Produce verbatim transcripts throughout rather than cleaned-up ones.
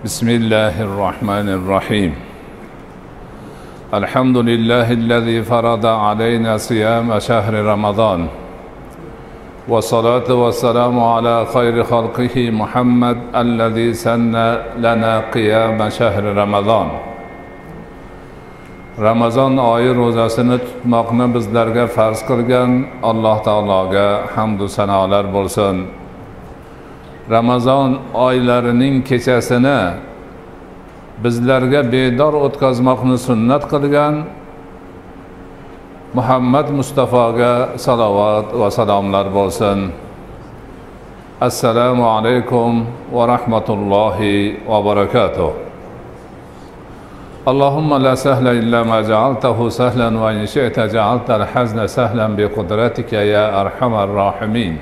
بسم الله الرحمن الرحيم الحمد لله الذي فرض علينا صيام شهر رمضان والصلاة والسلام على خير خلقه محمد الذي سن لنا قيام شهر رمضان Ramazon oyi ro'zasini tutmoqni bizlarga farz qilgan Alloh taologa hamd va sanolar bo'lsin. Ramazon oylarining kechasini bizlarga bedor o'tkazmoqni sunnat qilgan Muhammad Mustafoga salovat va salomlar bo'lsin. Assalomu alaykum va rahmatullohi va barakatuh. اللهم لا سهل إلا ما جعلته سهلا وإن شئت جعلت الحزن سهلا بقدرتك يا أرحم الراحمين.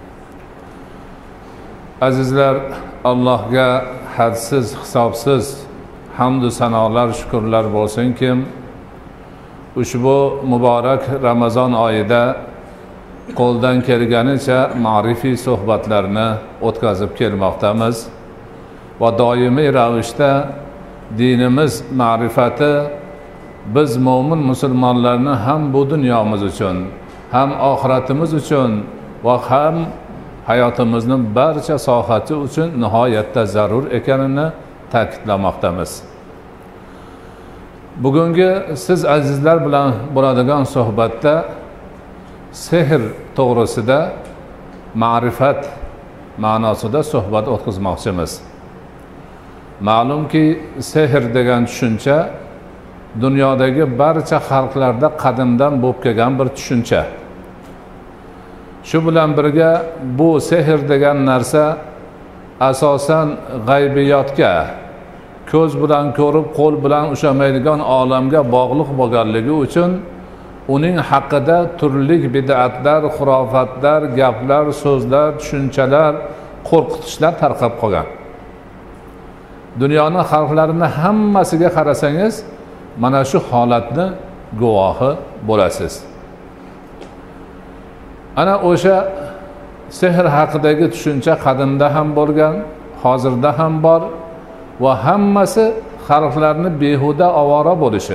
Azizlar, Allohga hadsiz hisobsiz hamd va sanolar, shukrlar bo'lsin-ki, ushbu muborak Ramazon oyida qo'ldan kelganicha ma'rifiy suhbatlarni o'tkazib kelmoqdamiz va doimiy ravishda dinimiz ma'rifati biz mo'min musulmonlarni ham bu dunyomiz uchun, ham oxiratimiz uchun va ham hayotimizning barcha sohati uchun nihoyatda zarur ekanini ta'kidlamoqdamiz. Bugungi siz azizlar bilan bo'ladigan suhbatda sehr to'g'risida, ma'rifat ma'nosida suhbat o'tkazmoqchimiz. Ma'lumki, sehr degan tushuncha dunyodagi barcha xalqlarda qadimdan bo'lib kelgan bir tushuncha. Shu bilan birga bu sehr degan narsa asosan g'aybiyotga, ko'z bilan ko'rib, qo'l bilan ushlamaydigan olamga bog'liq bo'lganligi uchun uning haqida turli bid'atlar, xurofatlar, gaplar, so'zlar, tushunchalar, qo'rqitishlar tarqab qolgan. Dunyoning xalqlarini hammasiga qarasangiz, mana shu holatni guvohi bo'lasiz. Ana o'sha sehr haqidagi tushuncha qadimda ham bo'lgan, hozirda ham bor va hammasi xalqlarni behuda ovora bo'lishi,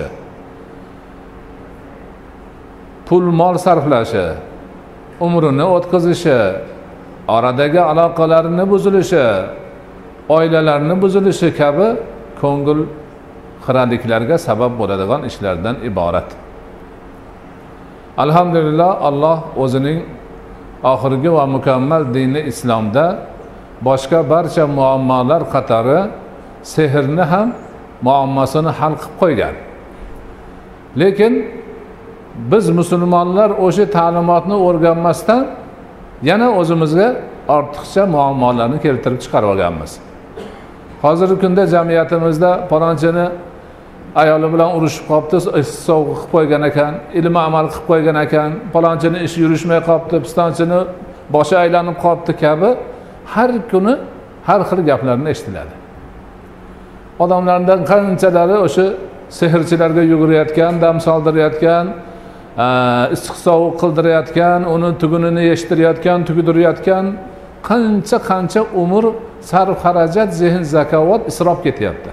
pul mol sarflashi, umrini o'tkazishi, oradagi aloqalarini buzilishi, oilalarni buzilishi kabi ko'ngil xiraliklarga sabab bo'ladigan ishlardan iborat. Alhamdulillah, Alloh o'zining oxirgi va mukammal dini islomda boshqa barcha muammolar qatori sehrni ham muammosini hal qilib qo'ygan. Lekin biz musulmonlar o'sha ta'limotni o'rganmasdan yana o'zimizga ortiqcha muammolarni keltirib chiqarib olganmiz. Hozirgi kunda jamiyatimizda palonchini ayoli bilan urushib qopti, sovuq qilib qo'ygan ekan, ilm amal qilib qo'ygan ekan, palonchini ish yurishmay qopti, pistonchini boshi aylanib qopti kabi har kuni har xil gaplarni eshitiladi. Odamlardan qanchalari o'sha sehrchilarga yugurayotgan, dam soldirayotgan, issiq sovuq qildirayotgan, uni tugunini yeshtirayotgan, tugdirayotgan, qancha qancha umr, sarf xarajat, zehn zakovat isrof ketyapti.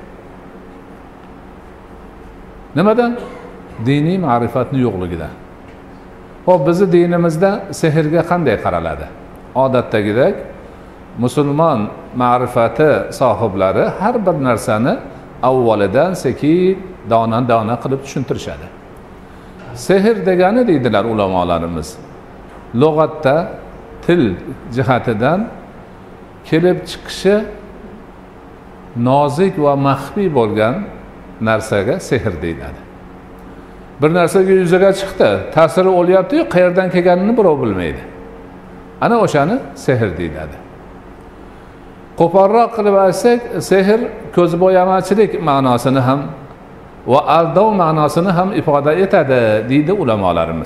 Nimadan? Diniy ma'rifatning yo'qligidan. Xo'p, bizning dinimizda sehrga qanday qaraladi? Odatdagidek, musulmon ma'rifati sohiblari har bir narsani avvalidan sekin dona-dona qilib tushuntirishadi. Sehr degani deydilar ulamolarimiz, lug'atda til jihatidan kelib chiqishi nozik va maxfiy bo'lgan narsaga sehr deyiladi. Bir narsaga yuzaga chiqdi, ta'siri o'lyapti-yu, qayerdan kelganini birov bilmaydi. Ana o'shani sehr deyiladi. Qo'polroq qilib aytsak, sehr ko'zbo'yamachilik ma'nosini ham va aldov ma'nosini ham ifoda etadi, deydi ulamolarimiz.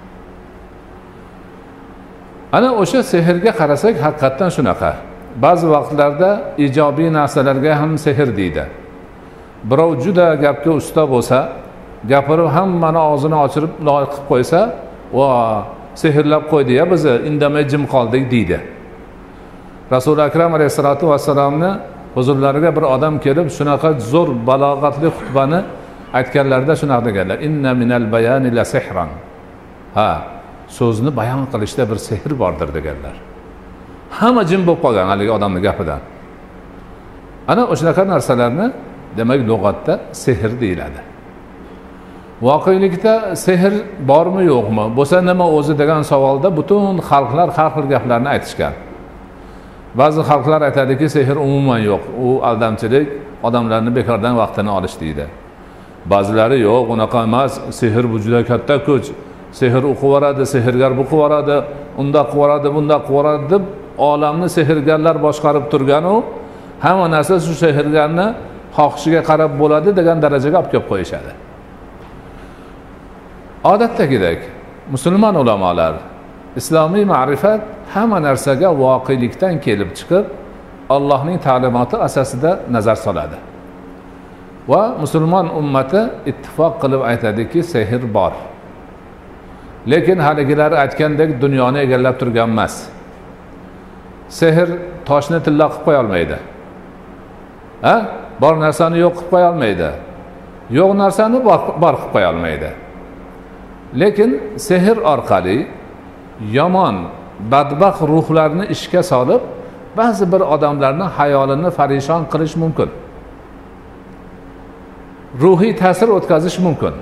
Ana o'sha sehrga qarasak, haqiqatan shunaqa. Ba'zi vaqtlarda ijobiy narsalarga ham sehr deydi. Birov juda gapga usta bo'lsa, gapirib hammani og'zini ochirib loyiq qilib qo'ysa, va sehrlab qo'ydi-ya, bizni indamay jim qoldik deydi. Rasul akram alayhisolatu vassalomni huzurlariga bir odam kelib shunaqa zo'r balog'atli xutbani aytganlarida shunaqa deganlar: inna minal bayani la sihran. Ha, so'zni bayon qilishda bir sehr bordir deganlar. Hamma jim bo'lib qolgan haligi odamning gapidan. Ana o'shunaqa narsalarni demak lug'atda sehr deyiladi. Voqelikda sehr bormi yo'qmi? Bo'lsa nima o'zi degan savolda butun xalqlar har xil gaplarni aytishgan. Ba'zi xalqlar aytadiki, sehr umuman yo'q. U aldamchilik, odamlarni bekordan vaqtini olish deydi. Ba'zilari yo'q, unaqa emas, sehr bu juda katta kuch. Sehr o'qib yuboradi, sehrgar bu qilib yuboradi, unda qilib yuboradi, bunda qilib yuboradi deb olamni sehrgarlar boshqarib turgan u hamma narsa shu sehrgarni xohishiga qarab bo'ladi degan darajaga olib kelib qo'yishadi. Odatdagidek musulmon ulamolar islomiy ma'rifat hamma narsaga voqelikdan kelib chiqib Allohning ta'limoti asosida nazar soladi. Va musulmon ummati ittifoq qilib aytadiki, sehr bor. Lekin haligilar aytgandek dunyoni egallab turgan emas. Sehr toshni tilla qilib qo'ya olmaydi. Ha? Bor narsani yo'q qilib qo'ya olmaydi. Yo'q narsani bor qilib qo'ya olmaydi. Lekin sehr orqali yomon, badbaxt ruhlarni ishga solib, ba'zi bir odamlarni hayolini farishon qilish mumkin. Ruhiy ta'sir o'tkazish mumkin.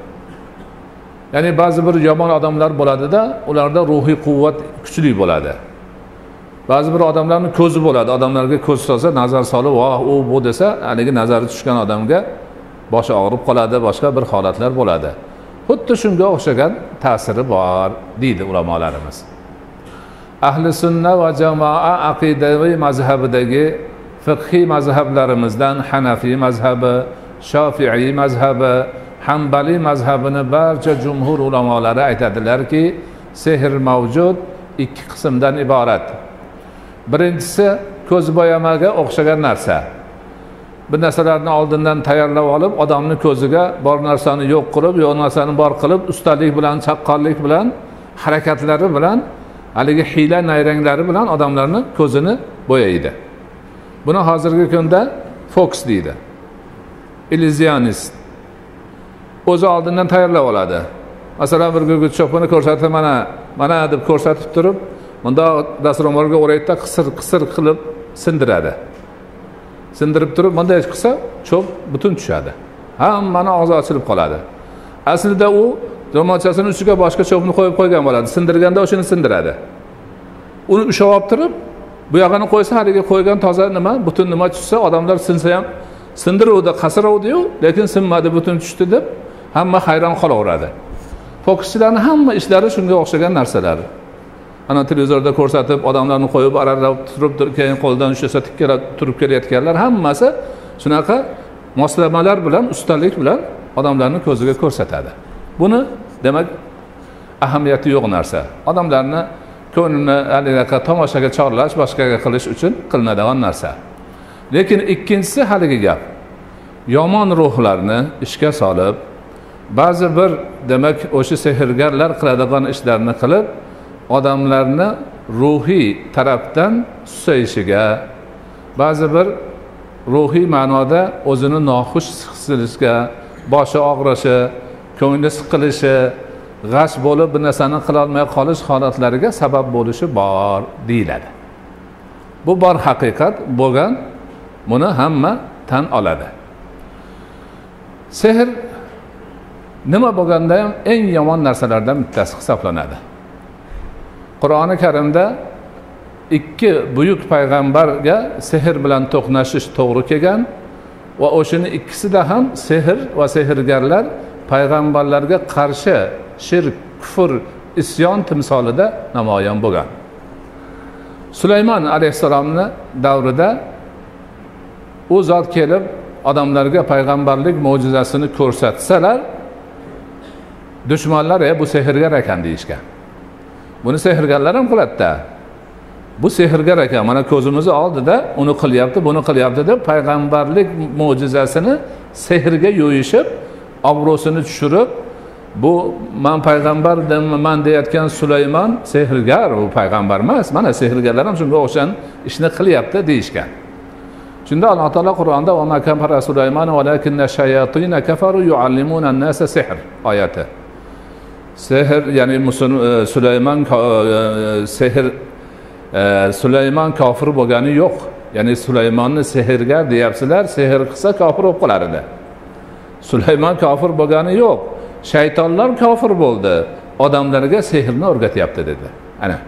Ya'ni ba'zi bir yomon odamlar bo'ladi-da, ularda ruhiy quvvat kuchli bo'ladi. Ba'zi bir odamlarning ko'zi bo'ladi. Odamlarga ko'z solsa, nazar solib, "Voh, u bu" desa, haligi nazari tushgan odamga boshi og'rib qoladi, boshqa bir holatlar bo'ladi. Xuddi shunga o'xshagan ta'siri bor deydi ulamolarimiz. Ahli sunna va jamoa aqidaviy mazhabidagi fiqhiy mazhablarimizdan Hanafiy mazhabi, Shofiiy mazhabi, Hanbali mazhabini barcha jumhur ulamolari aytadilarki, sehr mavjud ikki qismdan iborat. Birinchisi ko'z bo'yamaga o'xshagan narsa. Bir narsalarni oldindan tayyorlab olib, odamning ko'ziga bor narsani yo'q qilib, yo'q narsani bor qilib, ustalik bilan, chaqqonlik bilan, harakatlari bilan, haligi hiyla nayranglari bilan odamlarning ko'zini bo'yaydi. Buni hozirgi kunda Fox deydi. Illysionist. O'zi oldindan tayyorlab oladi. Masalan, bir gugurt cho'pini ko'rsatib, mana, mana deb ko'rsatib turib, bunda dasturxonga o'raydi, qisir-qisir qilib sindiradi. Sindirib turib, bunday qilsa, cho'p butun tushadi. Hammani og'zi ochilib qoladi. Aslida u ro'molchasining ustiga boshqa cho'pni qo'yib qo'ygan bo'ladi. Sindirganda o'shini sindiradi. Uni ushlab olib turib, bu yog'ini qo'ysa, haliga qo'ygan toza nima, butun nima tushsa, odamlar sinsa ham sindiruvdi, qasirovdi-yu, lekin sinmadi, butun tushdi deb hamma hayron qolaveradi. Fokuschilarning hamma ishlari shunga o'xshagan narsalar. Ana televizorda ko'rsatib, odamlarni qo'yib aralab turib, keyin qo'ldan ushlasa tikkalab turib kelayotganlar hammasi shunaqa moslamalar bilan, ustalik bilan odamlarning ko'ziga ko'rsatadi. Buni demak ahamiyati yo'q narsa. Odamlarni ko'nglini alilaqa tomoshaga chorlash, boshqaga qilish uchun qilinadigan narsa. Lekin ikkinchisi haligi gap. Yomon ruhlarni ishga solib, ba'zi bir demak o'sha sehrgarlar qiladigan ishlarni qilib, odamlarni ruhiy tarafdan susayishiga, ba'zi bir ruhiy ma'noda o'zini noxush his qilishiga, boshi og'rishi, ko'ngli siqilishi, g'ash bo'lib bir narsani qila olmay qolish holatlariga sabab bo'lishi bor deyiladi. Bu bor haqiqat bo'lgan, buni hamma tan oladi. Sehr nima bo'lganda ham eng yomon narsalardan bittasi hisoblanadi. Qur'oni Karimda ikki buyuk payg'ambarga sehr bilan to'qnashish to'g'ri kelgan va o'shini ikkisida ham sehr va sehrgarlar payg'ambarlarga qarshi shirk, kufr, isyon timsolida namoyon bo'lgan. Sulaymon alayhissalomning davrida u zot kelib odamlarga payg'ambarlik mo'jizasini ko'rsatsalar, dushmanlar "E, bu sehrgar ekan" deyishgan. Buni sehrgarlar ham qiladi-da. Bu sehrgar ekan, mana ko'zimizni oldida uni qilyapti, buni qilyapti deb payg'ambarlik mo'jizasini sehrga yo'yishib, obro'sini tushirib, bu men payg'ambarman deyotgan Sulaymon sehrgar, u payg'ambar emas. Mana sehrgarlar ham shunga o'xshagan ishni qilyapti deyishgan. Shunda Alloh taolo Qur'onda va ma kafara Sulaymon valakinna shayatin kafaru yuallimuna an-nasa sihr oyati. Sehr, ya'ni Sulaymon sehr Sulaymon kofir bo'lgani yo'q. Ya'ni Sulaymonni sehrgar deyapsizlar, sehr qilsa kofir bo'lib qolar edi. Sulaymon kofir bo'lgani yo'q. Shaytonlar kofir bo'ldi. Odamlarga sehrni o'rgatyapti dedi. Ana.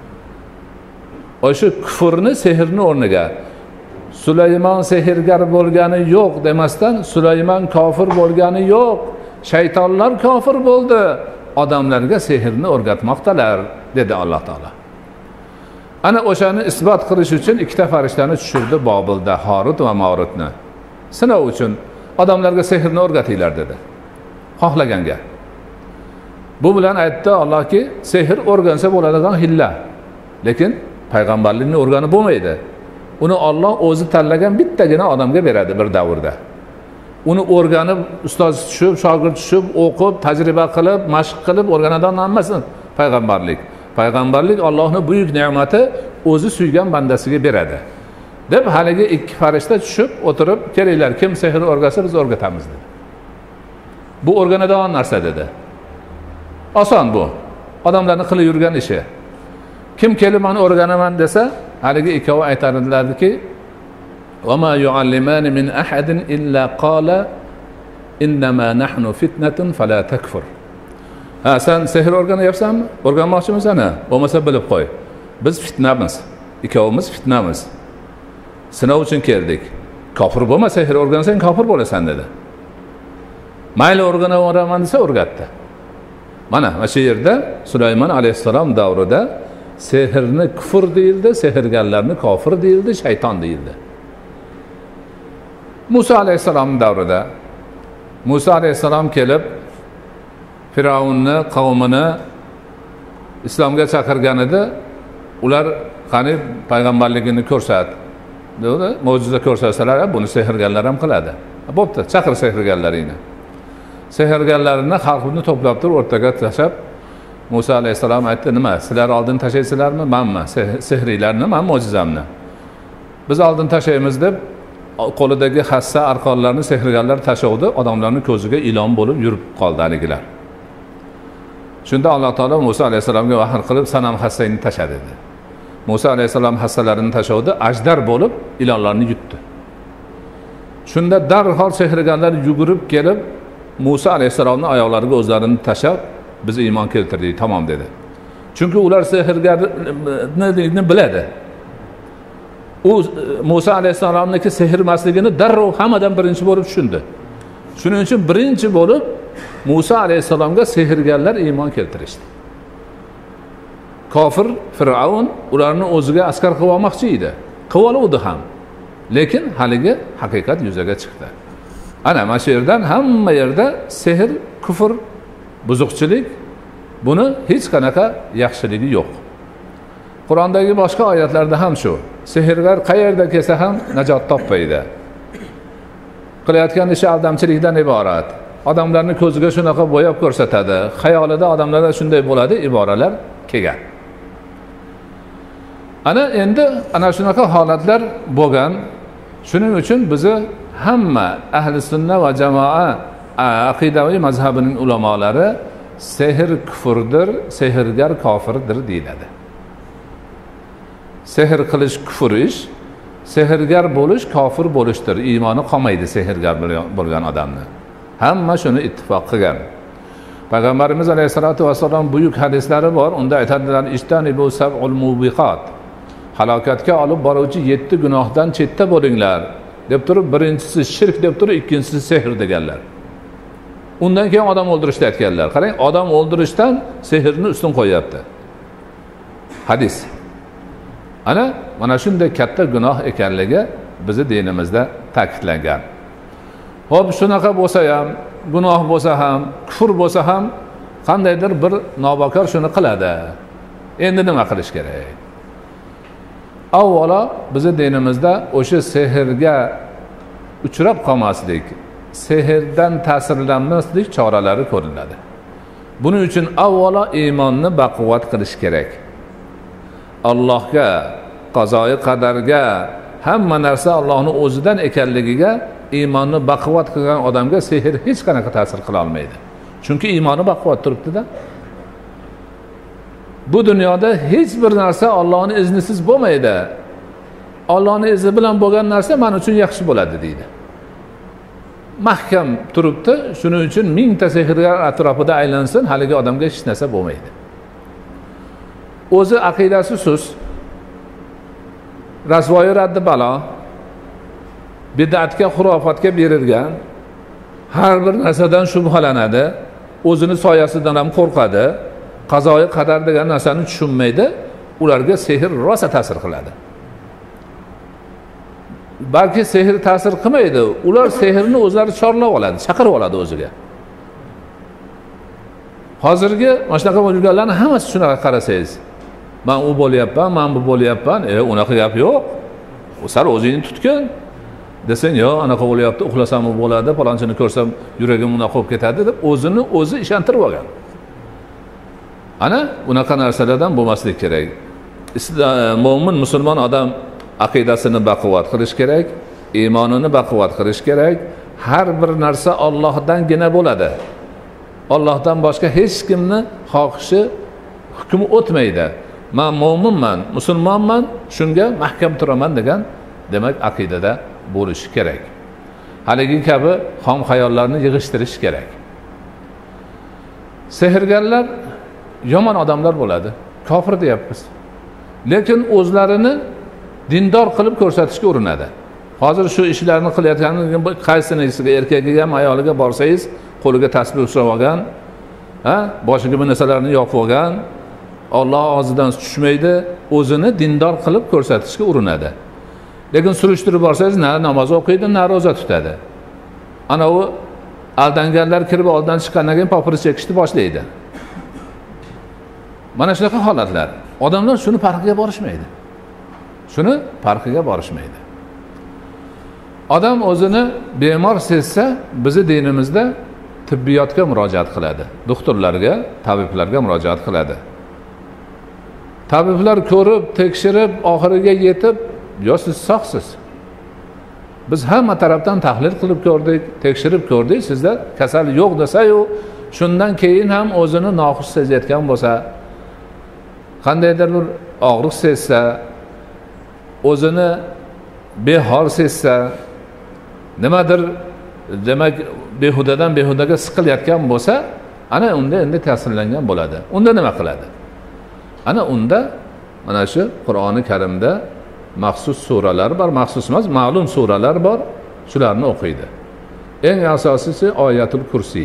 O'sha kufrni sehrni o'rniga Sulaymon sehrgar bo'lgani yo'q demasdan Sulaymon kofir bo'lgani yo'q. Shaytonlar kofir bo'ldi. Odamlarga sehrni o'rgatmoqdalar dedi Alloh taolo. Ana o'shani isbot qilish uchun ikkita farishtani tushirdi Bobilda, Harut va Marutni. Sinov uchun odamlarga sehrni o'rgatinglar dedi. Xohlaganga. Bu bilan aytdi Allohki, sehr o'rgansa bo'ladigan hilla. Lekin payg'ambarlikni o'rganib bo'lmaydi. Uni Alloh o'zi tanlagan bittagina odamga beradi bir davrda. Uni o'rganib, ustoz tushib, shogird tushib, o'qib, tajriba qilib, mashq qilib o'rganadigan emasmi payg'ambarlik. Payg'ambarlik Allohning buyuk ne'mati o'zi suygan bandasiga beradi. Deb haligi ikki farishta tushib, o'tirib, kelinglar, kim sehr o'rgatsa biz o'rgatamiz dedi. Bu o'rganadigan narsa dedi. Oson bu. Odamlarning qilib yurgan ishi. Kim kelib meni o'rganaman desa, haligi ikkovi aytardilarki, "Va ma yuallimani min ahadin illa qala innama nahnu fitnatun fala takfur." Ha, sen sehr o'rganayapsanmi? O'rganmoqchimisan? Bo'lmasa bilib qo'y. Biz fitnamiz. Ikkovimiz fitnamiz. Sinov uchun keldik. Kofir bo'lma, sehr o'rgansang kofir bo'lasan dedi. Mayli o'rganaveraman desa o'rgatdi. Mana shu yerda Sulaymon alayhissalom davrida sehrni kufr deyildi, sehrgarlarni kofir deyildi, shayton deyildi. Musa alayhissalom davrida Musa alayhissalom kelib Firavunni qavmini islomga chaqirganida ular qani payg'ambarligini ko'rsat dedi, mo'jiza ko'rsatsalar, buni sehrgarlar ham qiladi. Bo'pti, chaqir sehrgarlaringni. Sehrgarlarni xalqni to'plab turib o'rtaga tashlab Musa alayhissalom aytdi, nima? Sizlar oldin tashaysizlarmi? Menmi? Sehriylarni, men mo'jizamni. Biz oldin tashaymiz deb qo'lidagi hassa arqonlarni sehrgarlar tashuvdi, odamlarning ko'ziga ilon bo'lib yurib qoldi haligilar. Shunda Alloh taolo Musa alayhissalomga vahiy qilib sanam hassangni tasha dedi. Musa alayhissalom hassalarini tashuvdi, ajdar bo'lib ilonlarni yutdi. Shunda darhol sehrgarlar yugurib kelib Musa alayhissalomning oyoqlariga o'zlarini tashab, biz iymon keltirdik, tamom dedi. Chunki ular sehrgarni biladi. U Musa alayhissalomniki sehr emasligini darrov hammadan birinchi bo'lib tushundi. Shuning uchun birinchi bo'lib Musa alayhissalomga sehrgarlar iymon keltirishdi. Kofir Firavun ularni o'ziga askar qilib olmoqchi edi. Qilib oldi ham. Lekin haligi haqiqat yuzaga chiqdi. Ana mana shu yerdan hamma yerda sehr, kufr, buzuqchilik, buni hech qanaqa yaxshiligi yo'q. Qur'ondagi boshqa oyatlarda ham shu. Sehrgar qayerda kelsa ham najot topmaydi. Qilayotgan ishi aldamchilikdan iborat. Odamlarni ko'ziga shunaqa bo'yab ko'rsatadi. Xayolida odamlarda shunday bo'ladi, iboralar kelgan. Ana endi ana shunaqa holatlar bo'lgan. Shuning uchun bizni hamma ahli sunna va jamoa aqidaviy mazhabining ulamolari sehr kufrdir, sehrgar kofirdir deyiladi. Sehr qilish kufr ish, sehrgar bo'lish kofir bo'lishdir. Iymoni qolmaydi sehrgar bo'lgan odamni. Hamma shuni ittifoq qilgan. Payg'ambarimiz alayhisolatu vasallam buyuk hadislari bor. Unda aytadilar: "Ijtanibu sab'ul mubiqat." Halokatga olib boruvchi yetti gunohdan chetda bo'linglar deb turib, birinchisi shirk deb turib, ikkinchisi sehr deganlar. Undan keyin odam o'ldirishni aytganlar. Qarang, odam o'ldirishdan sehrni ustun qo'yapti. Hadis. Ana mana shunday katta gunoh ekanligi bizi dinimizda ta'kidlangan. Xo'p, shunaqa bo'lsa ham, gunoh bo'lsa ham, kufr bo'lsa ham qandaydir bir nobakor shuni qiladi. Endi nima qilish kerak? Avvalo bizi dinimizda o'sha sehrga uchrab qolmaslik, sehrdan ta'sirlanmaslik choralari ko'riladi. Buning uchun avvalo iymonni baquvvat qilish kerak. Allohga, qazoi qadarga, hamma narsa Allohning o'zidan ekanligiga iymonni baquvvat qilgan odamga sehr hech qanaqa ta'sir qila olmaydi. Chunki iymoni baquvvat turibdi-da. Bu dunyoda hech bir narsa Allohning iznisiz bo'lmaydi. Allohning izni bilan bo'lgan narsa men uchun yaxshi bo'ladi deydi. Mahkam turibdi, shuning uchun mingta sehrgar atrofida aylansin, haligi odamga hech narsa bo'lmaydi. O'zi aqidasi sus, rasvoyi raddi balo, bid'atga, xurofatga berilgan, har bir narsadan shubhalanadi, o'zini soyasidan ham qo'rqadi, qazoyi qadar degan narsani tushunmaydi, ularga sehr rosa ta'sir qiladi. Balki sehr ta'sir qilmaydi, ular sehrni o'zlari chorlab oladi, chaqirib oladi o'ziga. Hozirgi mana shunaqa bo'lganlarning hammasi shunaqa qarasangiz, men u bo'lyapman, men bu bo'lyapman, e unaqa gap yo'q. U sal o'zingni tutgin. Desang, "Yo'q, anaqa bo'lyapti, uxlasam u bo'ladi, falonchini ko'rsam yuragim unaqa bo'lib ketadi" deb o'zini o'zi ishontirib olgan. Ana unaqa narsalardan bo'lmaslik kerak. Mo'min, musulmon odam aqidasini baquvvat qilish kerak, iymonini baquvvat qilish kerak. Har bir narsa Allohdangina bo'ladi. Allohdan boshqa hech kimni xohishi, hukmi o'tmaydi. Men mo'minman, musulmonman, shunga mahkam turaman degan demak aqidada bo'lishi kerak. Haligi kabi xom xayollarni yig'ishtirish kerak. Sehrgarlar yomon odamlar bo'ladi. Kofir deyapmiz. Lekin o'zlarini dindor qilib ko'rsatishga urinadi. Hozir shu ishlarni qilayotganini qaysinisiga, erkagiga ham ayoliga borsangiz, qo'liga tasbih ushlab olgan, ha, boshiga bir narsalarni yopib olgan, Alloh og'zidan tushmaydi, o'zini dindor qilib ko'rsatishga urinadi. Lekin surishtirib borsangiz, na namoz o'qiydi, na roza tutadi. Ana u aldanganlar kirib oldan chiqqandan keyin popir chekishni boshlaydi. Mana shunaqa holatlar. Odamlar shuni farqiga borishmaydi. Shuni farqiga borishmaydi. Odam o'zini bemor sezsa, bizi dinimizda tibbiyotga murojaat qiladi. Doktorlarga, tabiblarga murojaat qiladi. Tabiblar ko'rib, tekshirib, oxiriga yetib, "Yo, siz sog'siz. Biz hamma tarafdan tahlil qilib ko'rdik, tekshirib ko'rdik, sizda kasal yo'q" desa-yu, shundan keyin ham o'zini noxush sezayotgan bo'lsa, qandaydir bir og'riq sezsa, o'zini behol sezsa, nimadir demak behudadan behudaga siqilayotgan bo'lsa, ana unda endi ta'sirlangan bo'ladi. Unda nima qiladi? Ana unda mana shu Qur'oni Karimda maxsus suralar bor, maxsus emas, ma'lum suralar bor, shularni o'qiydi. Eng asosiysi Oyatul Kursi.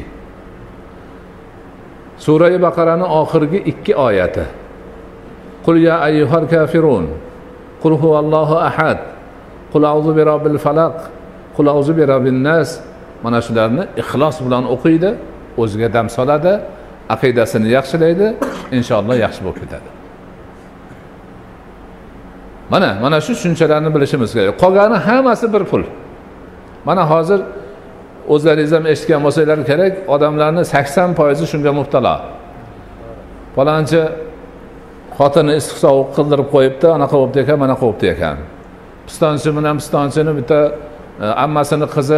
Sura-i Baqaraning oxirgi ikki oyati. Qul ya ayyuhal kafirun, qul huvallohu ahad, qul a'udhu bi robbil falaq, qul a'udhu bi robbin nas. Mana shularni ixlos bilan o'qiydi, o'ziga dam soladi, aqidasini yaxshilaydi, inshaalloh yaxshi bo'lib ketadi. Mana mana shu tushunchalarni bilishimiz kerak. Qolgani hammasi bir pul. Mana hozir o'zlaringiz ham eshitgan bo'lsanglar kerak, odamlarni sakson foizi shunga mubtalo. Falonchi xotini issiq sovuq qildirib qo'yibdi, anaqa bo'libdi ekan, mana qo'yibdi ekan. Pistonchi bilan pistonchini bitta ammasini qizi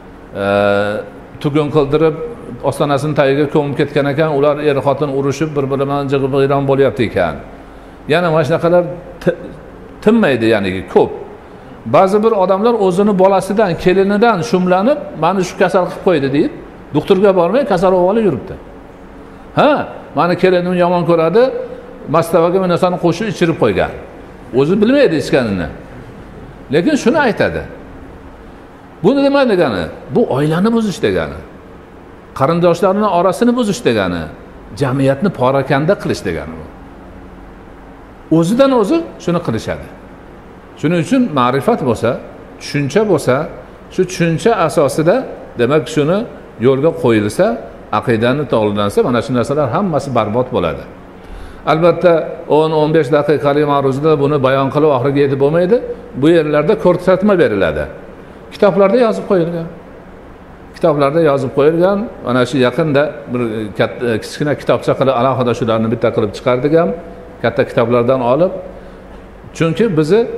tugun qildirib ostonasini tagiga ko'mib ketgan ekan, ular er xotin urushib bir-biri bilan jig'ib-g'iyron bo'lyapti ekan. Yana mana shunaqalar tinmaydi, ya'ni ko'p. Ba'zi bir odamlar o'zini bolasidan, kelinidan shumlanib, "Meni shu kasal qilib qo'ydi" deb, doktorga bormay kasal olib yuribdi. Ha, meni kelinim yomon ko'radi, mastavaga bir narsani qo'shib ichirib qo'ygan. O'zi bilmaydi ichganini. Lekin shuni aytadi. Bu nima degani? Bu oilani buzish degani. Qarindoshlarning orasini buzish degani. Jamiyatni porakanda qilish degani bu. O'zidan o'zi shuni qilishadi. Shuning uchun ma'rifat bo'lsa, tushuncha bo'lsa, shu tushuncha asosida demak shuni yo'lga qo'yilsa, aqidani to'g'rilansa, mana shu narsalar hammasi barbod bo'ladi. Albatta o'n o'n besh daqiqalik ma'ruzada buni bayon qilib oxiriga yetib bo'lmaydi. Bu yerlarda ko'rsatma beriladi. Kitoblarda yozib qo'yilgan. Kitoblarda yozib qo'yilgan. Mana shu yaqinda bir kichkina kitobcha qilib alohida shularni bitta qilib chiqardik ham, katta kitoblardan olib. Chunki bizni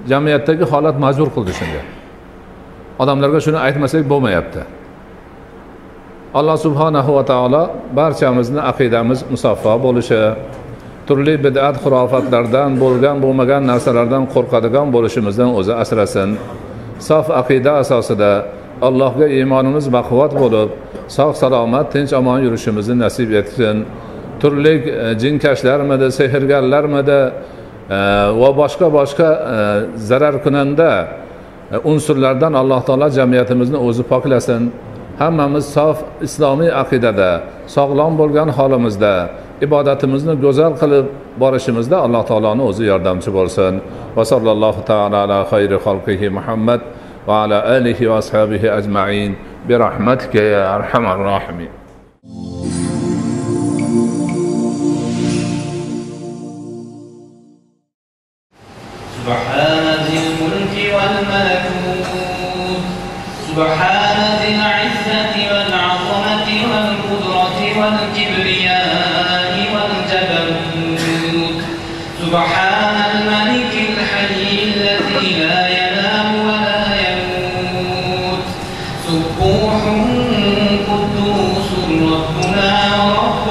jamiyatdagi holat majbur qildi shunga. Odamlarga shuni aytmasak bo'lmayapti. Alloh subhanahu va taolo barchamizni aqidamiz musaffo bo'lishi, turli bid'at xurofatlardan, bo'lgan bo'lmagan narsalardan qo'rqadigan bo'lishimizdan o'zi asrasin. Sof aqida asosida Allohga iymonimiz baquvvat bo'lib, sog' salomat, tinch omon yurishimizni nasib etsin. Turli jinkashlarmidi, sehrgarlarmidi va boshqa boshqa zarar kunanda unsurlardan Alloh taolo jamiyatimizni o'zi poklasin. Hammamiz sof islomiy aqidada, sog'lom bo'lgan holimizda ibodatimizni go'zal qilib borishimizda Alloh taoloning o'zi yordamchi bo'lsin. Va sallallohu taala ala xayri xalqihi Muhammad va ala alihi va ashabihi ajma'in bi rahmatika ya arhamar rahimin. سبحان ذي الملك والملكوت سبحان ذي العزة والعظمة والقدرة والكبرياء والجبروت سبحان الملك الحي الذي لا ينام ولا يموت سبوح قدوس ربنا ورب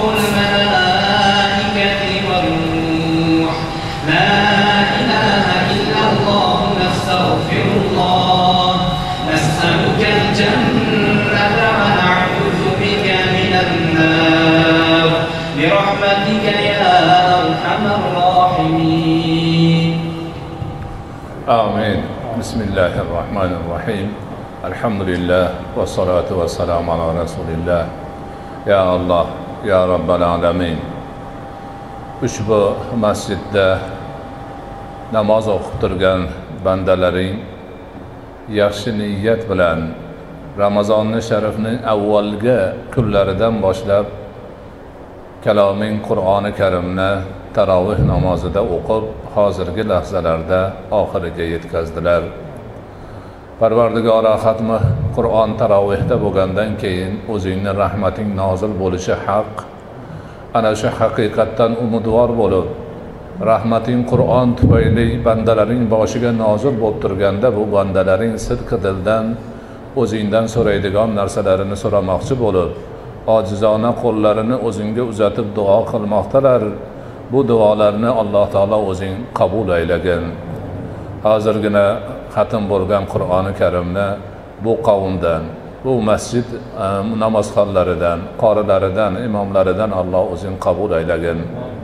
الملائكة والروح لا إله إلا الله نستغفر الله نسألك الجنة ونعوذ بك من النار برحمتك يا أرحم الراحمين آمين. بسم الله الرحمن الرحيم. الحمد لله والصلاة والسلام على رسول الله. يا الله يا رب العالمين. Ushbu masjidda namoz o'qib turgan bandalaring yaxshi niyat bilan Ramazonni sharifning avvalgi kunlaridan boshlab kaloming Qur'oni Karimni tarovih namozida o'qib, hozirgi lahzalarda oxiriga yetkazdilar. Parvardigora xatmi Qur'on tarovihda bo'lgandan keyin o'zingning rahmating nozil bo'lishi haq. Ana shu haqiqatdan umidvor bo'lib, rahmating Qur'on tufayli bandalaring boshiga nozil bo'lib turganda bu bandalaring sidq dildan o'zingdan so'raydigan narsalarini so'ramoqchi bo'lib, ojizona qo'llarini o'zingga uzatib duo qilmoqdalar. Bu duolarni Alloh taolo o'zing qabul aylagin. Hozirgina xatm bo'lgan Qur'oni Karimni bu qavmdan, bu masjid namozxonlaridan, qorilaridan, imomlaridan Alloh o'zing qabul aylagin.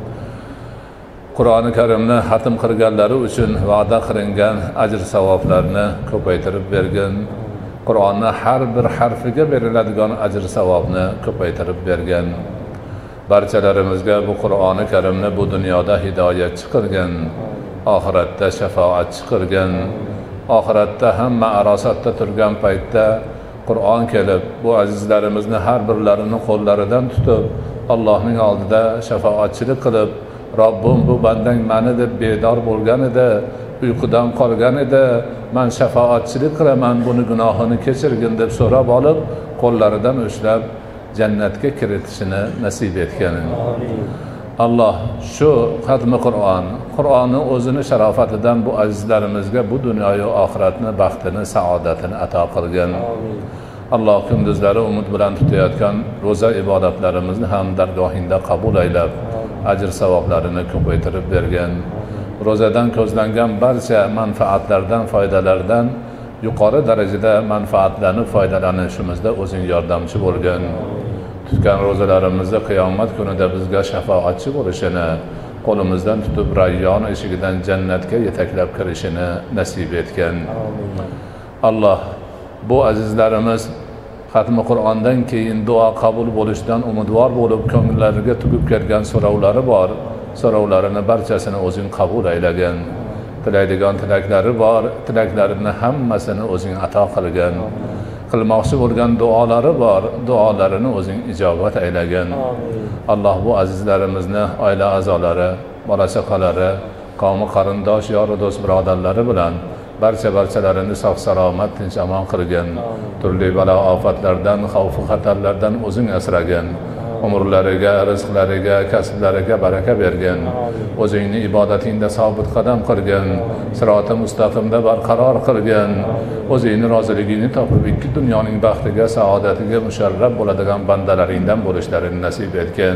Qur'oni Karimni xatm qilganlari uchun va'da qilingan ajr savoblarni ko'paytirib bergin. Qur'onni har bir harfiga beriladigan ajr savobni ko'paytirib bergin. Barchalarimizga bu Qur'oni Karimni bu dunyoda hidoyatchi qilgin, oxiratda shafoatchi qilgin. Oxiratda hamma arosatda turgan paytda Qur'on kelib, bu azizlarimizni har birlarini qo'llaridan tutib, Allohning oldida shafoatchilik qilib, Robbim bu bandang meni deb bedor bo'lgan edi, uyqudan qolgan edi, men shafoatchilik qilaman, buni gunohini kechirgin deb so'rab olib, qo'llaridan ushlab jannatga kiritishini nasib etgan. Alloh shu xatmi Qur'on, Qur'onni o'zini sharofatidan bu azizlarimizga bu dunyo va oxiratni baxtini, saodatini ato qilgin. Alloh kunduzlari umid bilan tutayotgan ro'za ibodatlarimizni ham dargohingda qabul aylab, ajr savoblarini ko'paytirib bergin. Ro'zadan ko'zlangan barcha manfaatlardan, foydalardan yuqori darajada manfaatlanib foydalanishimizda o'zing yordamchi bo'lgin. Tutgan ro'zalarimizda qiyomat kunida bizga shafoatchi bo'lishini, qo'limizdan tutib Rayyon eshigidan jannatga yetaklab kirishini nasib etgan. Alloh bu azizlarimiz xatmi Qur'ondan keyin duo qabul bo'lishidan umidvor bo'lib, ko'ngillariga tugib kelgan so'rovlari bor. So'rovlarini barchasini o'zing qabul aylagin. Tilaydigan tilaklari bor, tilaklarini hammasini o'zing ato qilgin. Qilmoqchi bo'lgan duolari bor, duolarini o'zing ijobat aylagin. Alloh bu azizlarimizni oila a'zolari, bola chaqalari, qavmi qarindosh, yor do'st birodarlari bilan barcha barchalarini sog' salomat, tinch amon qilgin. Turli balo ofatlardan, xavf xatarlardan o'zing asragin. umrlariga, rizqlariga, kasblariga baraka bergin. O'zingni ibodatingda sobit qadam qilgin, siroti mustaqimda barqaror qilgin. O'zingni roziligingni topib ikki dunyoning baxtiga, saodatiga musharraf bo'ladigan bandalaringdan bo'lishlarini nasib etgin.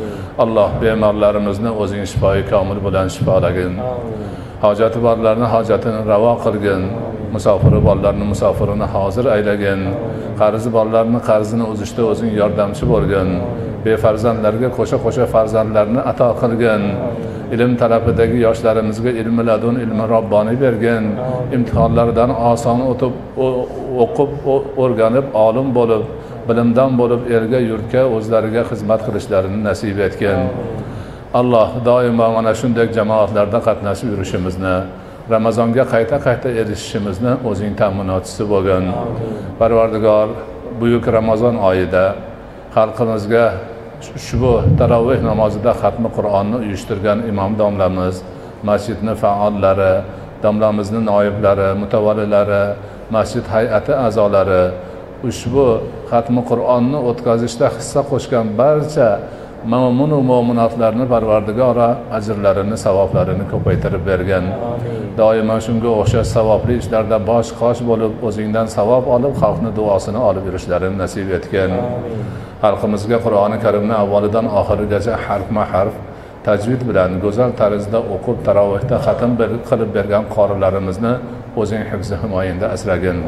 Alloh bemorlarimizni o'zing shifoyi komil bilan shifolagin. Hojati borlarni hojatini ravo qilgin. Musofiri borlarni musofirini hozir aylagin. Qarzi borlarni qarzini uzishda o'zing yordamchi bo'lgin. Befarzandlarga qo'sha-qo'sha farzandlarni ato qilgin. Ilm talabidagi yoshlarimizga ilmi ladun, ilmi robboniy bergin. Imtihonlardan oson o'tib, o'qib, o'rganib, olim bo'lib, bilimdan bo'lib, elga, yurtga, o'zlariga xizmat qilishlarini nasib etgin. Alloh doimo mana shunday jamoatlarda qatnashib yurishimizni, Ramazonga qayta-qayta erishishimizni o'zing ta'minotchisi bo'lgin. Parvardigor, buyuk Ramazon oyida xalqimizga ushbu taroveh namozida xatmi Qur'onni uyushtirgan imom domlamiz, masjidning faollari, domlamizning noiblari, mutavallilari, masjid hay'ati a'zolari ushbu xatmi Qur'onni o'tkazishda hissa qo'shgan barcha mo'min va mo'minatlarni Parvardigora ajrlarini, savoblarini ko'paytirib bergan. Doimo shunga o'xshash savobli ishlarda bosh qosh bo'lib, o'zingdan savob olib, xalqning duosini olib yurishlarini nasib etgan. Xalqimizga Qur'oni Karimni avvalidan oxirigacha harfma-harf tajvid bilan go'zal tarzda o'qib, tarovehda xatm qilib bergan qorilarimizni o'zing hifzi himoyangda asragin.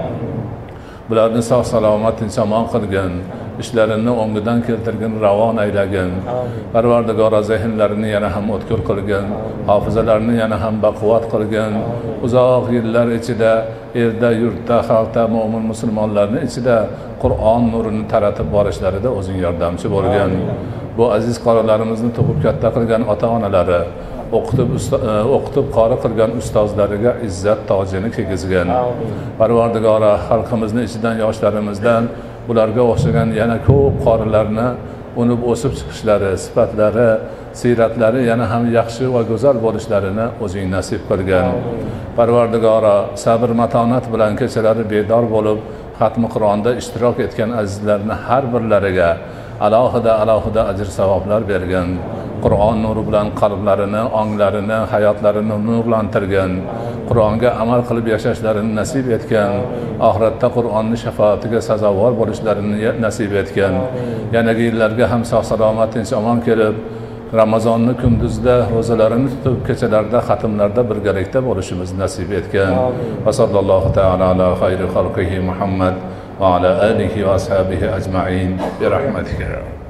Bularni sog' salomat tinch-omon qilgin. Ishlarini o'ngidan keltirgin, ravon aylagin. Parvardigora zehnlarini yana ham o'tkir qilgin, hofizalarini yana ham baquvvat qilgin. Uzoq yillar ichida elda, yurtda, xalqda, mo'min musulmonlarning ichida Qur'on nurini taratib borishlarida o'zing yordamchi bo'lgin. Bu aziz qorilarimizni tug'ib katta qilgan ota-onalari, o'qitib o'qitib qori qilgan ustozlariga izzat tojini kiygizgin. Parvardigora xalqimizning ichidan, yoshlarimizdan bularga o'xshagan yana ko'p qorilarni unib o'sib chiqishlari, sifatlari, siyratlari yana ham yaxshi va go'zal bo'lishlarini o'zing nasib qilgin. Parvardigora sabr matonat bilan kechalari bedor bo'lib xatmi Qur'onda ishtirok etgan azizlarni har birlariga alohida alohida ajr savoblar bergin. Qur'on nuri bilan qalblarini, onglarini, hayotlarini nurlantirgin. Qur'onga amal qilib yashashlarini nasib etgan. Oxiratda Qur'onning shafoatiga sazovor bo'lishlarini nasib etgan. Yanagi yillarga ham sog' salomat tinch omon kelib, Ramazonni kunduzda ro'zalarini tutib, kechalarda xatmlarda birgalikda bo'lishimizni nasib etgan. Va sallallohu ta'ala ala xayri xalqihi Muhammad va ala alihi va ashabihi ajma'in bi rahmatika.